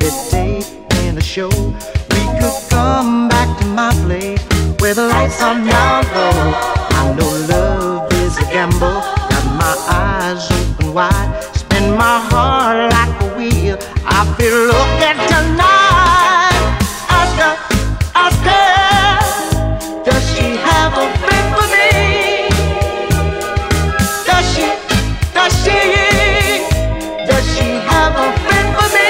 romantic date in a show. We could come back to my place where the lights are down low. I know love is a gamble. Got my eyes open wide, spin my heart like a wheel. I feel looking tonight. Ask her, does she have a friend for me? Does she have a friend for me?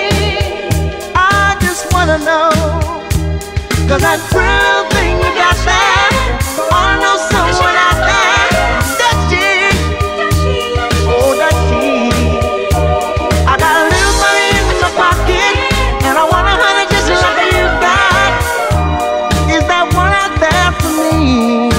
I just wanna know, 'cause that real thing you got there, I know someone out there. Does she? Oh, does she? I got a little money in my pocket, and I want 100 just like you got. Is that one out there for me?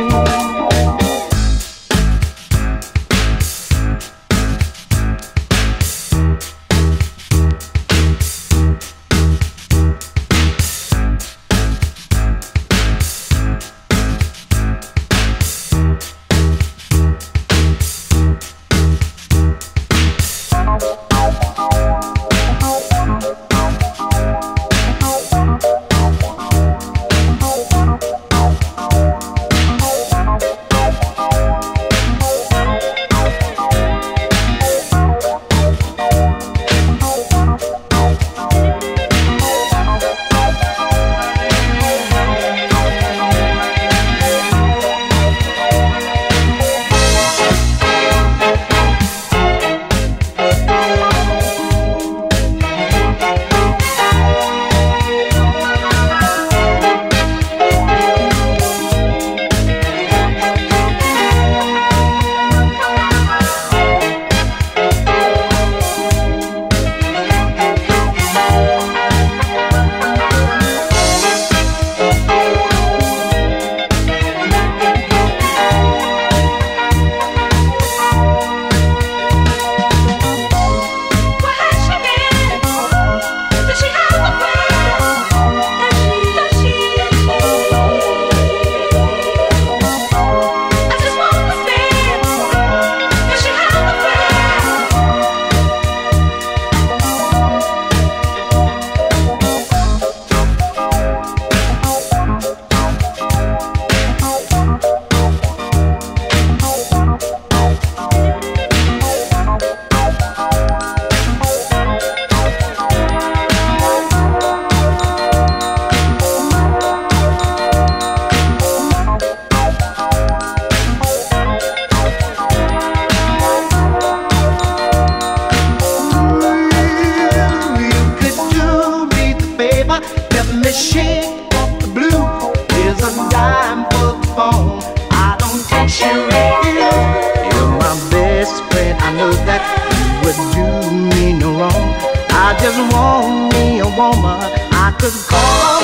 Shake off the blue. Here's a dime for the phone. I don't think she real. You're my best friend. I know that you would do me no wrong. I just want me a woman I could call